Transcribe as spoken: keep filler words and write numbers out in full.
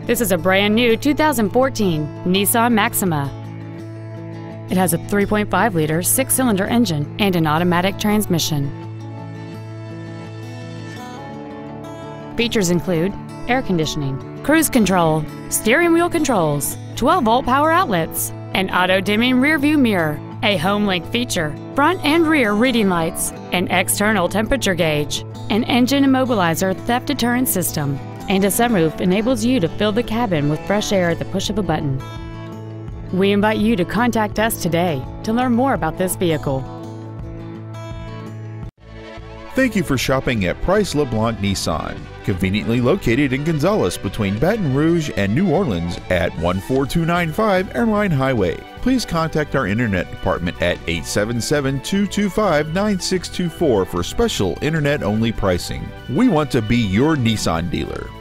This is a brand new two thousand fourteen Nissan Maxima. It has a three point five liter six-cylinder engine and an automatic transmission. Features include air conditioning, cruise control, steering wheel controls, twelve volt power outlets, an auto-dimming rearview mirror, a HomeLink feature, front and rear reading lights, an external temperature gauge, an engine immobilizer theft deterrent system, and a sunroof enables you to fill the cabin with fresh air at the push of a button. We invite you to contact us today to learn more about this vehicle. Thank you for shopping at Price LeBlanc Nissan, conveniently located in Gonzales between Baton Rouge and New Orleans at one four two nine five Airline Highway. Please contact our internet department at eight seven seven, two two five, nine six two four for special internet-only pricing. We want to be your Nissan dealer.